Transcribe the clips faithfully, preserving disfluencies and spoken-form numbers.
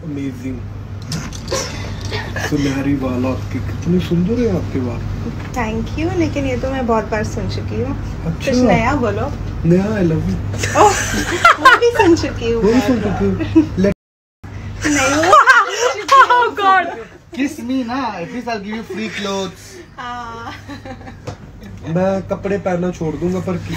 Amazing. सुनहरी बाल आपके, कितने सुंदर है आपके बाल। थैंक यू, लेकिन ये तो मैं बहुत बार सुन चुकी हूँ। अच्छा। कुछ नया बोलो। नया आई लव यू वो भी सुन चुकी हूँ। वो भी सुन चुकी हूँ। नहीं Oh God. Kiss me ना, at least I'll give you free clothes. मैं कपड़े पहनना छोड़ दूंगा पर किस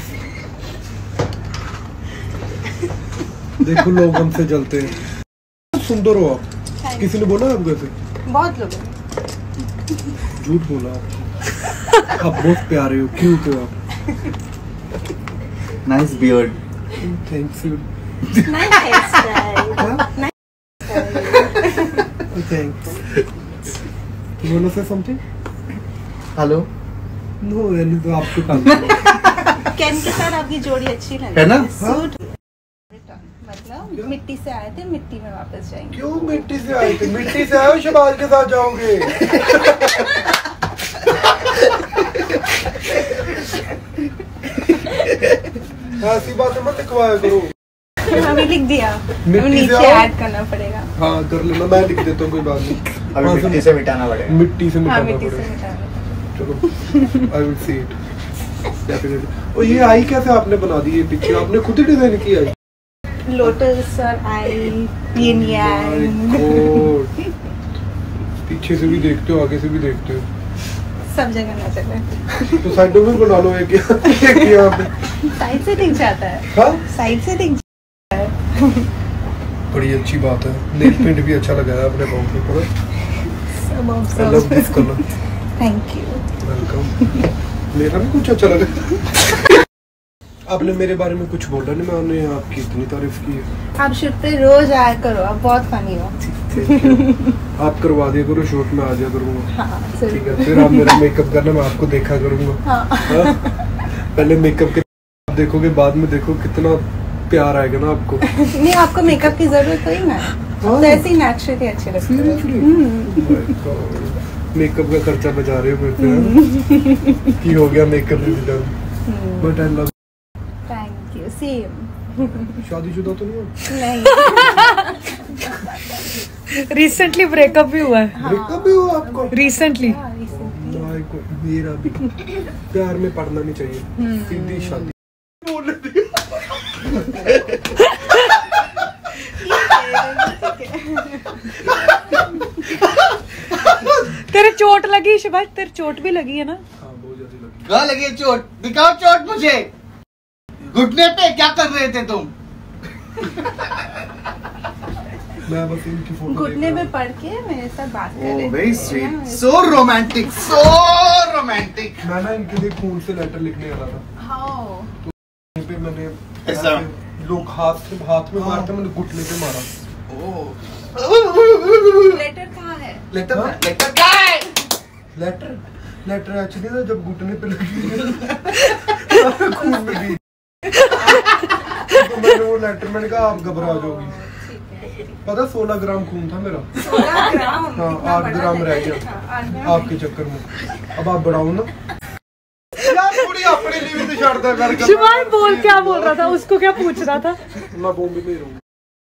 देखो लोग हमसे जलते हैं। सुंदर हो आप। किसी ने बोला आपको ऐसे? बहुत लोग। झूठ बोला आप। आप बहुत प्यारे हो, क्यूट हो आप। Nice beard. Thanks you. Nice hair style. Thanks. You wanna say something? Hello. No, यानी तो आपको काम। कैन के साथ आपकी जोड़ी अच्छी लगी है ना? सूट। मतलब मिट्टी से आए थे, मिट्टी में वापस जाएंगे। क्यों मिट्टी से आए थे? मिट्टी से आए हो, शबाज के साथ जाओगे। ऐसी बातें मत लिखवाया करो। अभी लिख दिया, मिट्टी नीचे से आओ। ऐड करना पड़ेगा। हाँ कर लेना, मैं लिख देता हूँ, कोई बात नहीं। अभी मिट्टी से मिटाना पड़ेगा। मिट्टी से हाँ, मिटाना मिट्टी से पड़ेगा। मिटाना। चलो, I will see it. Definitely. और ये आई कैसे आपने बना दी? ये पिक्चर आपने खुद ही डिजाइन की आई? लोटस और आई, यिन यांग। My God. पीछे से भी देखते हो, आगे से भी देखते हो। सब जगह नजर है। तो साइडों में बना लो एक एक यहाँ पे। साइड से दिख जाता है। हाँ? साइड से दिख जाता है। बड़ी अच्छी बात है। नेल पेंट भी अच्छा लगाया आपने पाँव पे पूरा। सब I observe. love this color. Thank you. Welcome. मेरा भी कुछ अच्छा लगा। आपने मेरे बारे में कुछ बोला नहीं, मैंने आपकी इतनी तारीफ की है। आप शूट पे रोज आया करो, आप बहुत फनी हो। आप करवा दिया करो, शूट में आ जाया करूँगा। हाँ ठीक है, फिर आप मेरा मेकअप करना, मैं आपको देखा करूँगा। हाँ। हाँ? पहले मेकअप के आप देखोगे, बाद में देखो कितना प्यार आएगा ना आपको। नहीं, आपको मेकअप की जरूरत कोई ना है। तो ऐसे ही नेचुरली अच्छे लगते हैं। मेकअप का खर्चा बचा रहे हो मेरे से, कि हो गया मेकअप भी done. But I love. Thank you, same. शादीशुदा तो नहीं हो? नहीं। रिसेंटली ब्रेकअप भी हुआ है। ब्रेकअप भी हुआ आपको? रिसेंटली। माय गॉड, मेरा भी। प्यार में पड़ना नहीं चाहिए, सीधी शादी। बोल रही थी। तेरे चोट लगी शबाज, तेरे चोट भी लगी है ना? हाँ, बहुत ज्यादा लगी। कहाँ लगी है चोट? दिखाओ चोट मुझे। घुटने पे क्या कर रहे थे तुम? मैं बस इनकी फोटो घुटने में पड़ के मेरे साथ बात कर रहे Oh, थे। very sweet. So romantic. So romantic. मैं ना इनके लिए खून से लेटर लिखने वाला था। हाँ। यहीं पे मैंने ऐसा? लोग हाथ से हाथ में मारते, मैंने घुटने पे मारा। Oh. लेटर कहाँ है? लेटर हाँ? लेटर क्या है? लेटर लेटर एक्चुअली ना जब घुटने पे लगी खून में गई, तो मैंने वो लेटर, मैंने कहा आप घबरा जाओगी। पता सोलह ग्राम खून था मेरा। सोलह ग्राम। हाँ, आठ ग्राम रह गया आपके चक्कर में। अब आप बढ़ाओ ना यार, थोड़ी अपने लिए भी छाड़ता कर। शिवाय बोल, क्या बोल रहा था? उसको क्या पूछ रहा था? मैं बॉम्बे में ही रहूंगा,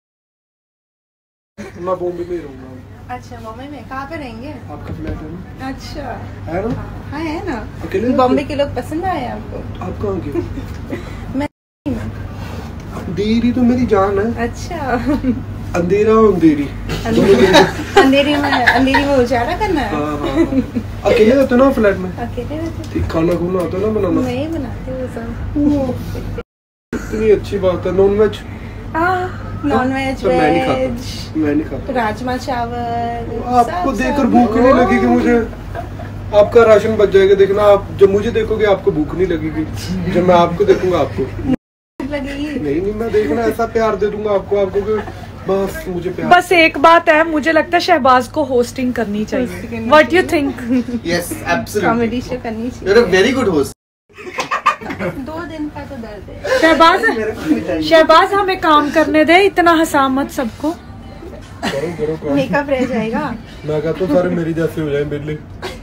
मैं बॉम्बे में ही रहूंगा। अच्छा, बॉम्बे में कहाँ पे रहेंगे? आपका फ्लैट है ना? अच्छा, है ना? हाँ है ना। अकेले? बॉम्बे के लोग पसंद आए आपको? आप कहाँ के? मैं देरी तो मेरी जान है। अच्छा। अंधेरा और अंधेरी। अंधेरी में अंधेरी में उजाला करना है। हाँ हाँ। अकेले रहते हो ना फ्लैट में? अकेले रहते? ठीक, खाना खुना आता है ना बनाना? मैं ही बनाती हूँ सब। इतनी अच्छी बात है। Non veg? नॉन वेज, तो मैं नहीं खाता, वेज, मैं नहीं खाता। राजमा चावल। आपको सब- देखकर सब। भूख नहीं लगेगी मुझे। आपका राशन बच जाएगा, देखना आप जब मुझे देखोगे आपको भूख नहीं लगेगी, जब मैं आपको देखूंगा आपको लगेगी। नहीं नहीं मैं देखना ऐसा प्यार दे दूंगा आपको, आपको कि बस मुझे प्यार। बस एक बात है, मुझे लगता है शहबाज को होस्टिंग करनी चाहिए। What you think? Yes, absolutely. Comedy show करनी You're a चाहिए। very good host. दो दिन का तो दर्द है। शहबाज, शहबाज हमें काम करने दे, इतना हंसा मत सबको। करो करो काम। मेकअप रह जाएगा। मैं कहता हूँ सारे मेरी जैसे हो जाए बिल्ली।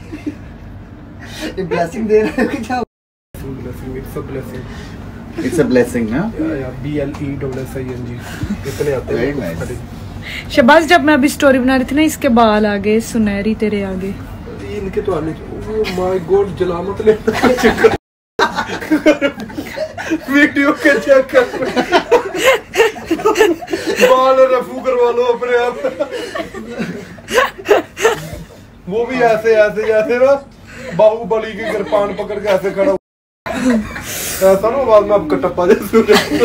ये blessing दे रहे हो कि क्या? Blessing, it's a blessing. It's a blessing, ना? या या B L E S S I N G इतने आते हैं। Very nice. शहबाज जब मैं अभी स्टोरी बना रही थी ना, इसके बाल आगे सुनहरी तेरे आगे। इनके तो आने ओह माय गॉड, जला मत ले वीडियो के चेक कर बाल रफू करवा लो अपने आप। वो भी ऐसे ऐसे जैसे ना बाहुबली की कृपान पकड़ के ऐसे खड़ा ऐसा ना, बाद में आपका टप्पा जैसे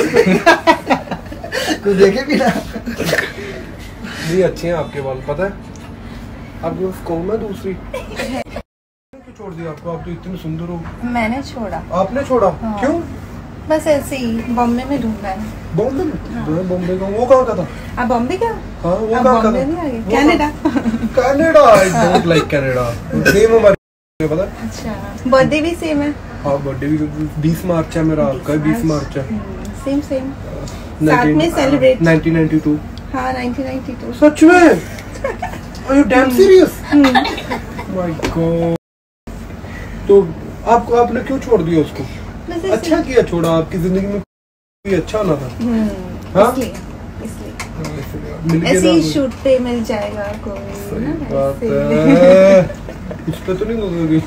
कुछ देखे भी ना। नहीं अच्छे हैं आपके बाल, पता है आपके पास कौन है दूसरी क्यों छोड़ दिया आपको? आप तो इतने सुंदर हो। मैंने छोड़ा। आपने छोड़ा? हाँ। क्यों? बस ऐसे ही बॉम्बे में ढूंढा है। बॉम्बे में? हाँ। बॉम्बे का वो कहाँ का था? आप बॉम्बे क्या? हाँ वो आप कहाँ का बॉम्बे था? नहीं आ गए? वो Canada. Canada, I don't like Canada. Same हमारे पता है? अच्छा, बर्थडे भी सेम है। हाँ बर्थडे भी बीस मार्च है मेरा, आपका बीस मार्च है। सेम सेम साथ में सेलिब्रेट। Nineteen ninety two. हाँ नाइनटीन नाइंटी टू। सच में? Are you damn serious? My God. तो आपको आपने क्यों छोड़ दिया उसको? अच्छा किया छोड़ा, आपकी जिंदगी में कोई अच्छा ना था। हाँ? इसलिए इसलिए मिल गया ऐसे ना ही कोई? शूट पे मिल जाएगा कोई सही ना, बात ऐसे। है। उस पे तो नहीं होगी।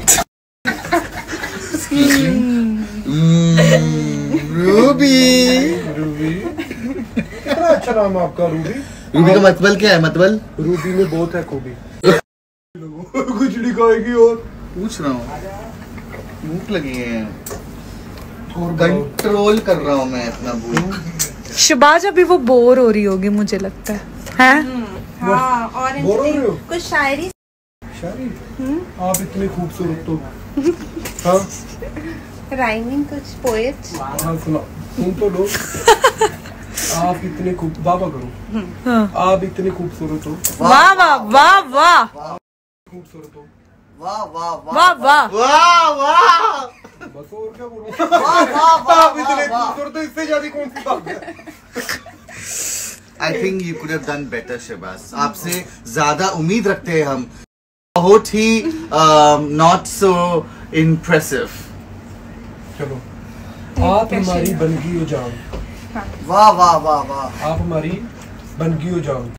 रूबी। रूबी कितना अच्छा नाम है आपका, रूबी। रूबी का मतबल क्या है? मतबल रूबी में बहुत है खूबी। खिचड़ी खाएगी और पूछ रहा हूँ, भूख लगी है, और बताओ। कंट्रोल कर रहा हूँ मैं अपना भूख। शहबाज अभी वो बोर हो रही होगी मुझे लगता है, हैं? हाँ और बोर हो रहे हो? कुछ शायरी। शायरी? आप इतने खूबसूरत तो। हाँ राइमिंग कुछ पोएट। हाँ सुना, सुन तो लो। आप इतने खूब बाबा करो। हाँ। आप इतने खूबसूरत हो। वाह वाह वाह वाह खूबसूरत हो। वाह वाह वाह वाह। वाह वाह। बस और क्या बोलूं? वाह वाह आप इतने वाह। खूबसूरत हो, इससे ज्यादा कौन सी बात है? I think you could have done better, Shahbaz. आपसे ज्यादा उम्मीद रखते हैं हम। बहुत ही नॉट सो इम्प्रेसिव। चलो आप हमारी बनगी हो जान। वाह वाह वाह वाह। आप हमारी बनगी हो जान।